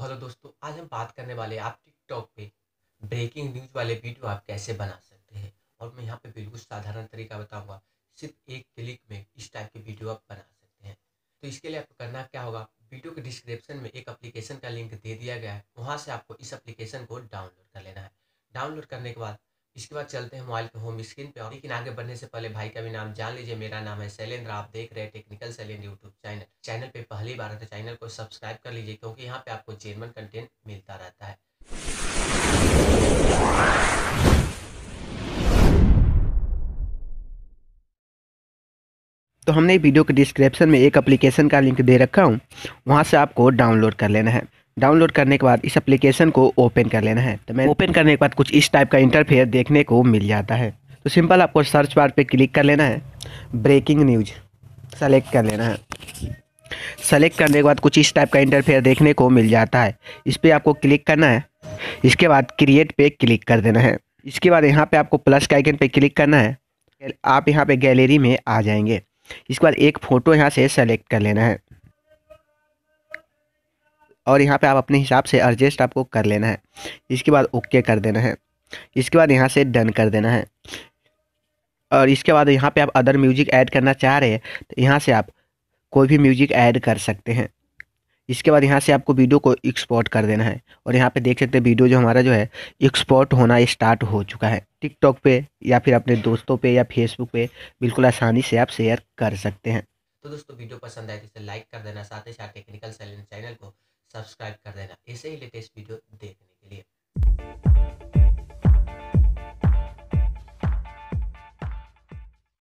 तो हेलो दोस्तों, आज हम बात करने वाले हैं आप टिकटॉक पे ब्रेकिंग न्यूज़ वाले वीडियो आप कैसे बना सकते हैं। और मैं यहाँ पे बिल्कुल साधारण तरीका बताऊंगा। सिर्फ एक क्लिक में इस टाइप के वीडियो आप बना सकते हैं। तो इसके लिए आपको करना क्या होगा, वीडियो के डिस्क्रिप्शन में एक एप्लीकेशन का लिंक दे दिया गया है, वहाँ से आपको इस एप्लीकेशन को डाउनलोड कर लेना है। डाउनलोड करने के बाद इसके बाद चलते हैं मोबाइल के होम स्क्रीन पे। लेकिन आगे बढ़ने से पहले भाई का भी नाम जान लीजिए। मेरा नाम है शैलेंद्र, आप देख रहे हैं टेक्निकल शैलेंद्र यूट्यूब चैनल पे पहली बार है तो चैनल को सब्सक्राइब कर लीजिए, क्योंकि यहाँ पे आपको जेन्युइन कंटेंट मिलता रहता है। तो हमने वीडियो के डिस्क्रिप्शन में एक एप्लीकेशन का लिंक दे रखा हूँ, वहाँ से आपको डाउनलोड कर लेना है। डाउनलोड करने के बाद इस एप्लीकेशन को ओपन कर लेना है। तो मैं ओपन करने के बाद कुछ इस टाइप का इंटरफेस देखने को मिल जाता है। तो सिंपल आपको सर्च बार पे क्लिक कर लेना है, ब्रेकिंग न्यूज सेलेक्ट कर लेना है। सेलेक्ट करने के बाद कुछ इस टाइप का इंटरफेस देखने को मिल जाता है। इस पर आपको क्लिक करना है। इसके बाद क्रिएट पे क्लिक कर देना है। इसके बाद यहाँ पे आपको प्लस के आइकन पे क्लिक करना है। आप यहाँ पे गैलरी में आ जाएंगे। इसके बाद एक फ़ोटो यहाँ से सेलेक्ट कर लेना है और यहाँ पे आप अपने हिसाब से एडजस्ट आपको कर लेना है। इसके बाद ओके कर देना है। इसके बाद यहाँ से डन कर देना है। और इसके बाद यहाँ पे आप अदर म्यूजिक ऐड करना चाह रहे हैं तो यहाँ से आप कोई भी म्यूजिक ऐड कर सकते हैं। इसके बाद यहाँ से आपको वीडियो को एक्सपोर्ट कर देना है। और यहाँ पे देख सकते हैं वीडियो जो हमारा जो है एक्सपोर्ट होना स्टार्ट हो चुका है। टिकटॉक पे या फिर अपने दोस्तों पे या फेसबुक पे बिल्कुल आसानी से आप शेयर कर सकते हैं। तो दोस्तों, वीडियो पसंद आए तो इसे लाइक कर देना, साथ ही साथ टेक्निकल शैलेंद्र चैनल को सब्सक्राइब कर देना ऐसे ही लेटेस्ट वीडियो देखने के लिए।